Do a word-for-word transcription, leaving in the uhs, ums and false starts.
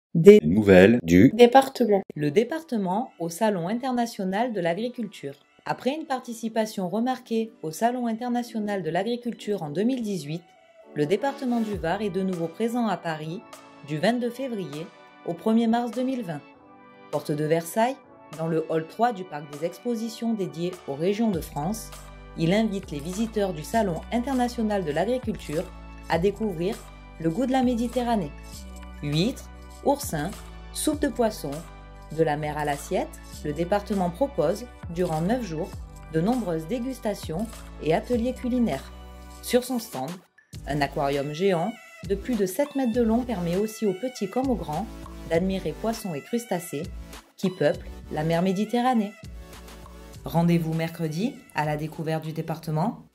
Des nouvelles du département. Le département au Salon international de l'agriculture. Après une participation remarquée au Salon international de l'agriculture en deux mille dix-huit, le département du Var est de nouveau présent à Paris du vingt-deux février au premier mars deux mille vingt. Porte de Versailles, dans le hall trois du parc des expositions dédié aux régions de France, il invite les visiteurs du Salon international de l'agriculture à découvrir le goût de la Méditerranée. Huîtres, oursins, soupe de poisson, de la mer à l'assiette, le département propose, durant neuf jours, de nombreuses dégustations et ateliers culinaires. Sur son stand, un aquarium géant de plus de sept mètres de long permet aussi aux petits comme aux grands d'admirer poissons et crustacés qui peuplent la mer Méditerranée. Rendez-vous mercredi à la découverte du département.